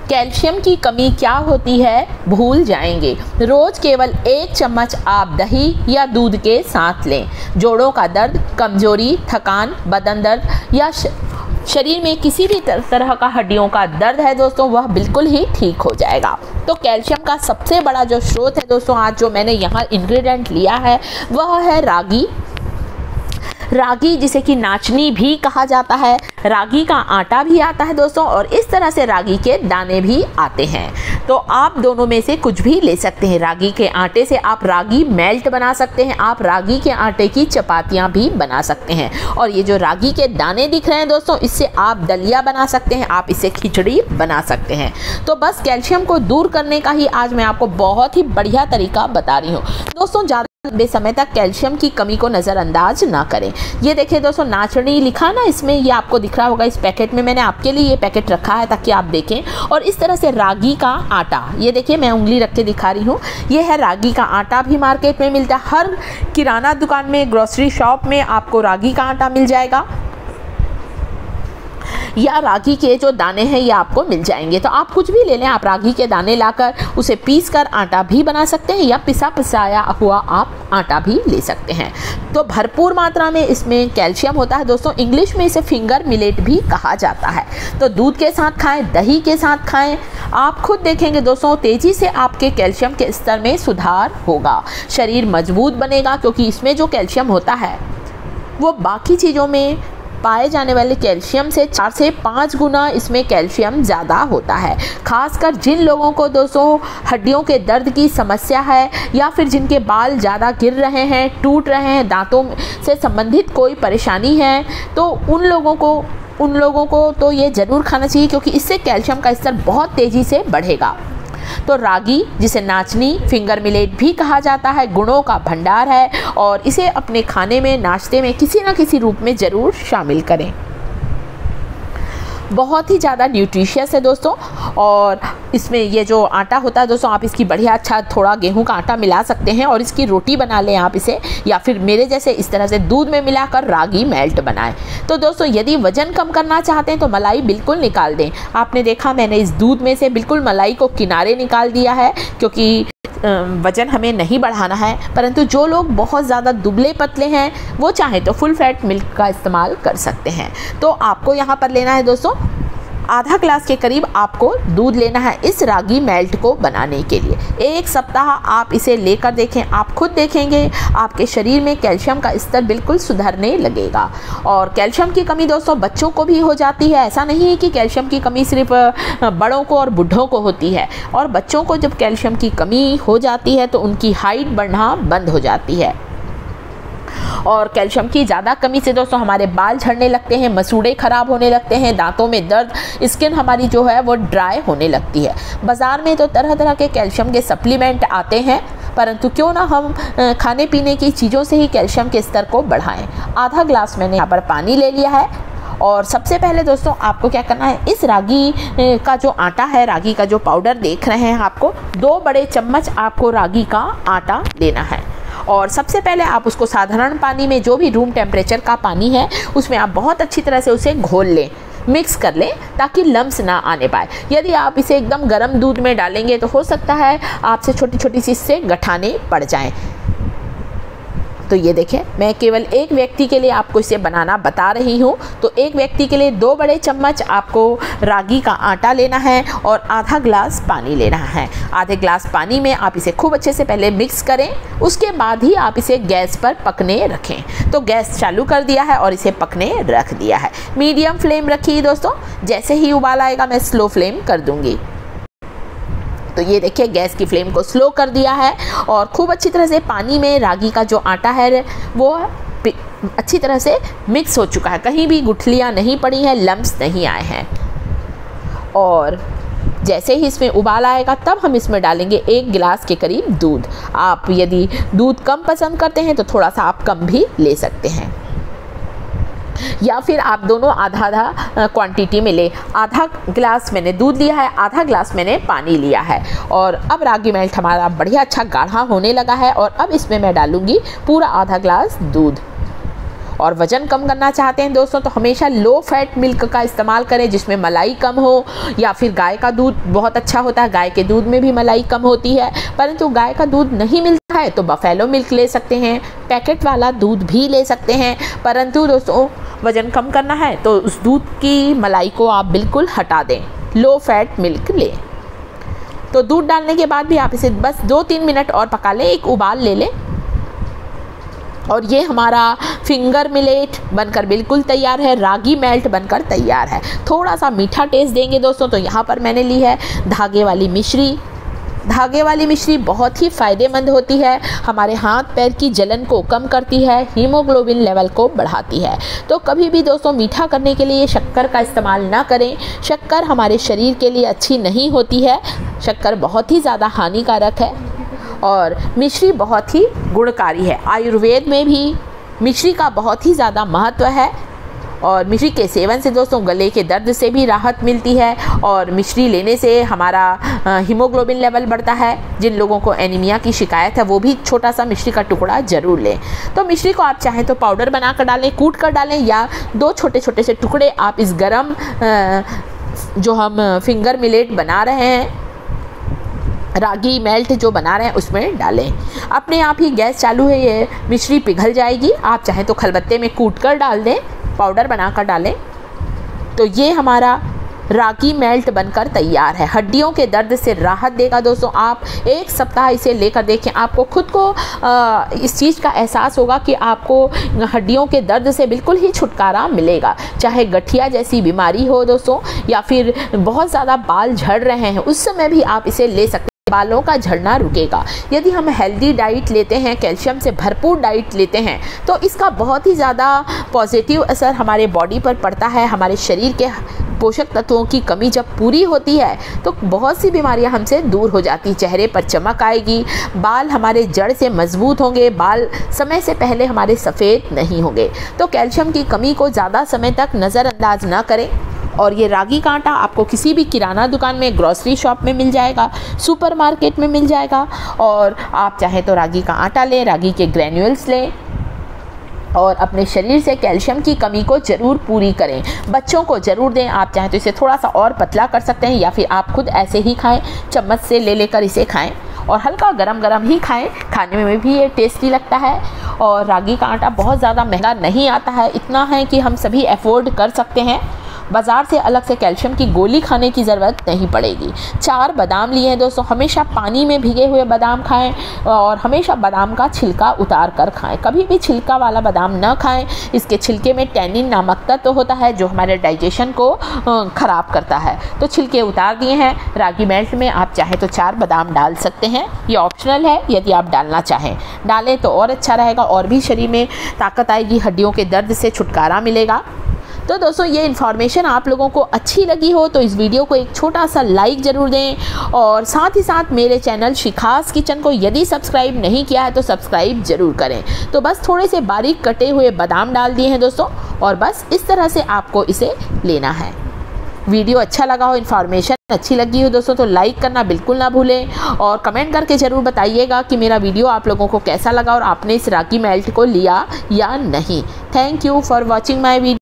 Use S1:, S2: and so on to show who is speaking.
S1: Calcium की कमी क्या होती है भूल जाएंगे। रोज केवल 1 चम्मच आप दही या दूध के साथ लें। जोड़ों का दर्द, कमजोरी, थकान, बदन दर्द या शरीर में किसी भी तरह का हड्डियों का दर्द है दोस्तों, वह बिल्कुल ही ठीक हो जाएगा। तो कैल्शियम का सबसे बड़ा जो स्रोत है दोस्तों, आज जो मैंने यहाँ इंग्रेडिएंट लिया है वह है रागी। रागी जिसे कि नाचनी भी कहा जाता है, रागी का आटा भी आता है दोस्तों, और इस तरह से रागी के दाने भी आते हैं। तो आप दोनों में से कुछ भी ले सकते हैं। रागी के आटे से आप रागी मेल्ट बना सकते हैं, आप रागी के आटे की चपातियां भी बना सकते हैं। और ये जो रागी के दाने दिख रहे हैं दोस्तों, इससे आप दलिया बना सकते हैं, आप इससे खिचड़ी बना सकते हैं। तो बस कैल्शियम को दूर करने का ही आज मैं आपको बहुत ही बढ़िया तरीका बता रही हूँ दोस्तों। ज़्यादा लंबे समय तक कैल्शियम की कमी को नज़रअंदाज ना करें। ये देखिए दोस्तों, नाचनी लिखा ना इसमें, ये आपको दिख रहा होगा इस पैकेट में। मैंने आपके लिए ये पैकेट रखा है ताकि आप देखें। और इस तरह से रागी का आटा, ये देखिए मैं उंगली रख के दिखा रही हूँ, ये है रागी का आटा, भी मार्केट में मिलता है। हर किराना दुकान में, ग्रोसरी शॉप में आपको रागी का आटा मिल जाएगा, या रागी के जो दाने हैं ये आपको मिल जाएंगे। तो आप कुछ भी ले लें, आप रागी के दाने लाकर उसे पीस कर आटा भी बना सकते हैं, या पिसाया हुआ आप आटा भी ले सकते हैं। तो भरपूर मात्रा में इसमें कैल्शियम होता है दोस्तों। इंग्लिश में इसे फिंगर मिलेट भी कहा जाता है। तो दूध के साथ खाएं, दही के साथ खाएं, आप खुद देखेंगे दोस्तों तेज़ी से आपके कैल्शियम के स्तर में सुधार होगा। शरीर मजबूत बनेगा, क्योंकि इसमें जो कैल्शियम होता है वो बाकी चीज़ों में पाए जाने वाले कैल्शियम से 4 से 5 गुना इसमें कैल्शियम ज़्यादा होता है। खासकर जिन लोगों को दोस्तों हड्डियों के दर्द की समस्या है, या फिर जिनके बाल ज़्यादा गिर रहे हैं, टूट रहे हैं, दांतों से संबंधित कोई परेशानी है, तो उन लोगों को तो ये ज़रूर खाना चाहिए, क्योंकि इससे कैल्शियम का स्तर बहुत तेज़ी से बढ़ेगा। तो रागी, जिसे नाचनी, फिंगर मिलेट भी कहा जाता है, गुणों का भंडार है, और इसे अपने खाने में, नाश्ते में किसी न किसी रूप में ज़रूर शामिल करें। बहुत ही ज़्यादा न्यूट्रिशियस है दोस्तों। और इसमें ये जो आटा होता है दोस्तों, आप इसकी बढ़िया अच्छा थोड़ा गेहूं का आटा मिला सकते हैं और इसकी रोटी बना लें आप इसे, या फिर मेरे जैसे इस तरह से दूध में मिलाकर रागी मेल्ट बनाएं। तो दोस्तों यदि वज़न कम करना चाहते हैं तो मलाई बिल्कुल निकाल दें। आपने देखा मैंने इस दूध में से बिल्कुल मलाई को किनारे निकाल दिया है, क्योंकि वज़न हमें नहीं बढ़ाना है। परंतु जो लोग बहुत ज़्यादा दुबले पतले हैं वो चाहें तो फुल फैट मिल्क का इस्तेमाल कर सकते हैं। तो आपको यहाँ पर लेना है दोस्तों आधा ग्लास के करीब आपको दूध लेना है इस रागी मेल्ट को बनाने के लिए। 1 सप्ताह आप इसे लेकर देखें, आप खुद देखेंगे आपके शरीर में कैल्शियम का स्तर बिल्कुल सुधरने लगेगा। और कैल्शियम की कमी दोस्तों बच्चों को भी हो जाती है। ऐसा नहीं है कि कैल्शियम की कमी सिर्फ बड़ों को और बूढ़ों को होती है। और बच्चों को जब कैल्शियम की कमी हो जाती है तो उनकी हाइट बढ़ना बंद हो जाती है। और कैल्शियम की ज़्यादा कमी से दोस्तों हमारे बाल झड़ने लगते हैं, मसूड़े खराब होने लगते हैं, दांतों में दर्द, स्किन हमारी जो है वो ड्राई होने लगती है। बाज़ार में तो तरह तरह के कैल्शियम के सप्लीमेंट आते हैं, परंतु क्यों ना हम खाने पीने की चीज़ों से ही कैल्शियम के स्तर को बढ़ाएं। आधा ग्लास मैंने यहाँ पर पानी ले लिया है। और सबसे पहले दोस्तों आपको क्या करना है, इस रागी का जो आटा है, रागी का जो पाउडर देख रहे हैं आपको, 2 बड़े चम्मच आपको रागी का आटा लेना है। और सबसे पहले आप उसको साधारण पानी में, जो भी रूम टेम्परेचर का पानी है उसमें आप बहुत अच्छी तरह से उसे घोल लें, मिक्स कर लें ताकि लम्स ना आने पाए। यदि आप इसे एकदम गर्म दूध में डालेंगे तो हो सकता है आपसे छोटी छोटी सी इससे गठाने पड़ जाएं। तो ये देखें मैं केवल एक व्यक्ति के लिए आपको इसे बनाना बता रही हूँ। तो एक व्यक्ति के लिए 2 बड़े चम्मच आपको रागी का आटा लेना है और आधा ग्लास पानी लेना है। आधे ग्लास पानी में आप इसे खूब अच्छे से पहले मिक्स करें, उसके बाद ही आप इसे गैस पर पकने रखें। तो गैस चालू कर दिया है और इसे पकने रख दिया है। मीडियम फ्लेम रखिए दोस्तों, जैसे ही उबाल आएगा मैं स्लो फ्लेम कर दूँगी। तो ये देखिए गैस की फ्लेम को स्लो कर दिया है और खूब अच्छी तरह से पानी में रागी का जो आटा है वो अच्छी तरह से मिक्स हो चुका है। कहीं भी गुठलियाँ नहीं पड़ी हैं, लम्स नहीं आए हैं। और जैसे ही इसमें उबाल आएगा तब हम इसमें डालेंगे 1 गिलास के करीब दूध। आप यदि दूध कम पसंद करते हैं तो थोड़ा सा आप कम भी ले सकते हैं, या फिर आप दोनों आधा आधा क्वांटिटी में ले। आधा ग्लास मैंने दूध लिया है, आधा ग्लास मैंने पानी लिया है। और अब रागी मेल्ट हमारा बढ़िया अच्छा गाढ़ा होने लगा है और अब इसमें मैं डालूंगी पूरा आधा ग्लास दूध। और वज़न कम करना चाहते हैं दोस्तों तो हमेशा लो फैट मिल्क का इस्तेमाल करें जिसमें मलाई कम हो, या फिर गाय का दूध बहुत अच्छा होता है, गाय के दूध में भी मलाई कम होती है। परंतु गाय का दूध नहीं मिलता है तो बफेलो मिल्क ले सकते हैं, पैकेट वाला दूध भी ले सकते हैं। परंतु दोस्तों वज़न कम करना है तो उस दूध की मलाई को आप बिल्कुल हटा दें, लो फैट मिल्क लें। तो दूध डालने के बाद भी आप इसे बस 2-3 मिनट और पका लें, एक उबाल ले लें और ये हमारा फिंगर मिलेट बनकर बिल्कुल तैयार है, रागी मेल्ट बनकर तैयार है। थोड़ा सा मीठा टेस्ट देंगे दोस्तों तो यहाँ पर मैंने ली है धागे वाली मिश्री। धागे वाली मिश्री बहुत ही फ़ायदेमंद होती है, हमारे हाथ पैर की जलन को कम करती है, हीमोग्लोबिन लेवल को बढ़ाती है। तो कभी भी दोस्तों मीठा करने के लिए शक्कर का इस्तेमाल ना करें, शक्कर हमारे शरीर के लिए अच्छी नहीं होती है, शक्कर बहुत ही ज़्यादा हानिकारक है और मिश्री बहुत ही गुणकारी है। आयुर्वेद में भी मिश्री का बहुत ही ज़्यादा महत्व है और मिश्री के सेवन से दोस्तों गले के दर्द से भी राहत मिलती है और मिश्री लेने से हमारा हीमोग्लोबिन लेवल बढ़ता है। जिन लोगों को एनीमिया की शिकायत है वो भी छोटा सा मिश्री का टुकड़ा ज़रूर लें। तो मिश्री को आप चाहें तो पाउडर बना कर डालें, कूट कर डालें, या 2 छोटे छोटे से टुकड़े आप इस गरम जो हम फिंगर मिलेट बना रहे हैं, रागी मेल्ट जो बना रहे हैं उसमें डालें। अपने आप ही गैस चालू है, ये मिश्री पिघल जाएगी। आप चाहें तो खलबत्ते में कूट कर डाल दें, पाउडर बनाकर डालें। तो ये हमारा रागी मेल्ट बनकर तैयार है, हड्डियों के दर्द से राहत देगा दोस्तों। आप 1 सप्ताह इसे लेकर देखें, आपको खुद को इस चीज़ का एहसास होगा कि आपको हड्डियों के दर्द से बिल्कुल ही छुटकारा मिलेगा। चाहे गठिया जैसी बीमारी हो दोस्तों, या फिर बहुत ज़्यादा बाल झड़ रहे हैं, उस समय भी आप इसे ले सकते हैं, बालों का झड़ना रुकेगा। यदि हम हेल्दी डाइट लेते हैं, कैल्शियम से भरपूर डाइट लेते हैं, तो इसका बहुत ही ज़्यादा पॉजिटिव असर हमारे बॉडी पर पड़ता है। हमारे शरीर के पोषक तत्वों की कमी जब पूरी होती है तो बहुत सी बीमारियां हमसे दूर हो जाती, चेहरे पर चमक आएगी, बाल हमारे जड़ से मजबूत होंगे, बाल समय से पहले हमारे सफ़ेद नहीं होंगे। तो कैल्शियम की कमी को ज़्यादा समय तक नज़रअंदाज ना करें। और ये रागी का आटा आपको किसी भी किराना दुकान में, ग्रोसरी शॉप में मिल जाएगा, सुपरमार्केट में मिल जाएगा। और आप चाहें तो रागी का आटा लें, रागी के ग्रैन्यूल्स लें और अपने शरीर से कैल्शियम की कमी को ज़रूर पूरी करें। बच्चों को ज़रूर दें, आप चाहें तो इसे थोड़ा सा और पतला कर सकते हैं या फिर आप खुद ऐसे ही खाएं, चम्मच से ले लेकर इसे खाएं और हल्का गरम गरम ही खाएं, खाने में भी ये टेस्टी लगता है। और रागी का आटा बहुत ज़्यादा महंगा नहीं आता है, इतना है कि हम सभी अफोर्ड कर सकते हैं। बाज़ार से अलग से कैल्शियम की गोली खाने की ज़रूरत नहीं पड़ेगी। 4 बादाम लिए हैं दोस्तों, हमेशा पानी में भीगे हुए बादाम खाएं और हमेशा बादाम का छिलका उतार कर खाएं, कभी भी छिलका वाला बादाम ना खाएं। इसके छिलके में टैनिन नामक तत्व होता है जो हमारे डाइजेशन को ख़राब करता है। तो छिलके उतार दिए हैं। रागी मेल्ट में आप चाहें तो 4 बादाम डाल सकते हैं, ये ऑप्शनल है, यदि आप डालना चाहें डालें तो और अच्छा रहेगा और भी शरीर में ताकत आएगी, हड्डियों के दर्द से छुटकारा मिलेगा। तो दोस्तों ये इन्फॉर्मेशन आप लोगों को अच्छी लगी हो तो इस वीडियो को एक छोटा सा लाइक ज़रूर दें और साथ ही साथ मेरे चैनल शिखास किचन को यदि सब्सक्राइब नहीं किया है तो सब्सक्राइब ज़रूर करें। तो बस थोड़े से बारीक कटे हुए बादाम डाल दिए हैं दोस्तों और बस इस तरह से आपको इसे लेना है। वीडियो अच्छा लगा हो, इन्फॉर्मेशन अच्छी लगी हो दोस्तों तो लाइक करना बिल्कुल ना भूलें और कमेंट करके ज़रूर बताइएगा कि मेरा वीडियो आप लोगों को कैसा लगा और आपने इस रागी मेल्ट को लिया या नहीं। Thank you for watching my video.